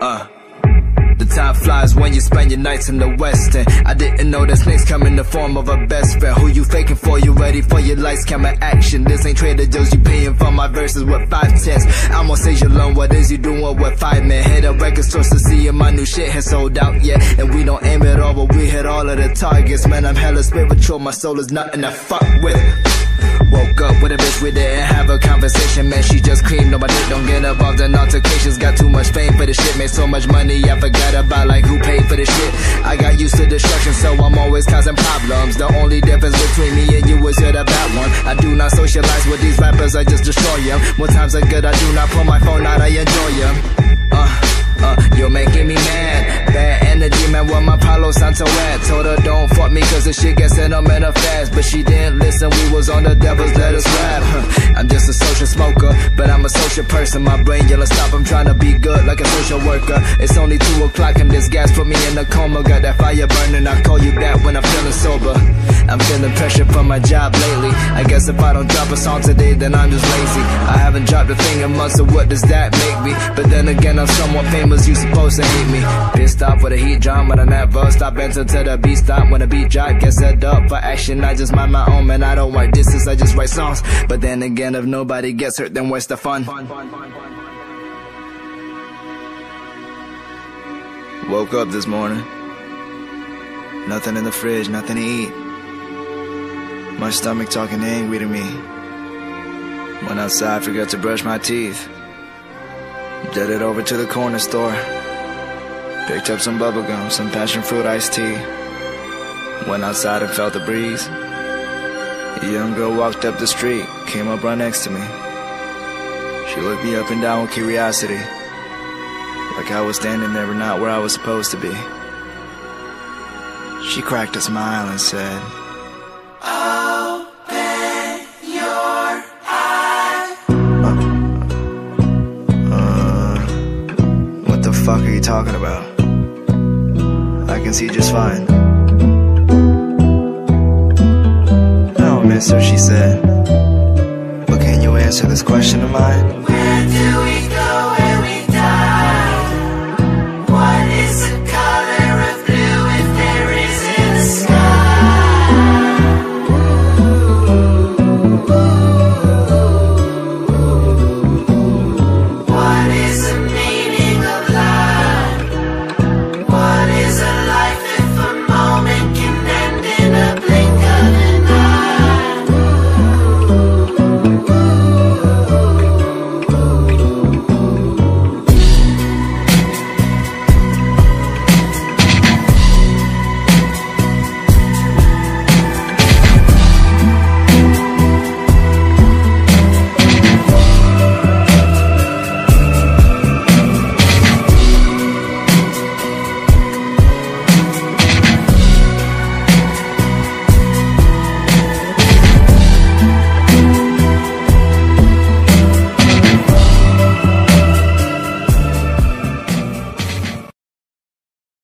The time flies when you spend your nights in the West, and I didn't know that snakes come in the form of a best friend. Who you faking for? You ready for your lights, camera, action? This ain't Trader Joe's, you paying for my verses with 5 cents. I'm on stage alone, what is you doing with 5 men? Hit a record store to see if my new shit has sold out yet. And we don't aim it all, but we hit all of the targets. Man, I'm hella spiritual, my soul is nothing to fuck with. Woke up with a bitch, we didn't have a conversation, man, she just creamed. No, my dick don't get involved in altercations. Got too much fame for the shit, made so much money I forgot about like who paid for the shit. I got used to destruction, so I'm always causing problems. The only difference between me and you is you're the bad one. I do not socialize with these rappers, I just destroy them. More times are good, I do not pull my phone out, I enjoy them. You're making me mad. Bad energy, man, where my Palo Santo at? Told her don't fuck me cause the shit gets sentimental fast, but she didn't listen, we was on the devil's let us rap. I'm just a social smoker, but I'm a social person. My brain yelling stop, I'm trying to be good like a social worker. It's only 2 o'clock and this gas put me in a coma. Got that fire burning, I'll call you back when I'm feeling sober. I'm feeling pressure from my job lately. I guess if I don't drop a song today, then I'm just lazy. I haven't dropped a thing in months, so what does that make me? But then again, I'm somewhat famous, you supposed to hate me. Pissed off with a heat drum, but I never stop answer to the beat stop. When the beat drop, get set up for action. I just mind my own, man, I don't write disses, I just write songs. But then again, if nobody gets hurt, then where's the fun? Woke up this morning, nothing in the fridge, nothing to eat. My stomach talking angry to me. Went outside, forgot to brush my teeth. Jetted over to the corner store. Picked up some bubblegum, some passion fruit iced tea. Went outside and felt the breeze. A young girl walked up the street, came up right next to me. She looked me up and down with curiosity, like I was standing there but not where I was supposed to be. She cracked a smile and said, "Open your eyes." What the fuck are you talking about? I can see just fine. "No, mister," she said, "but can you answer this question of mine?"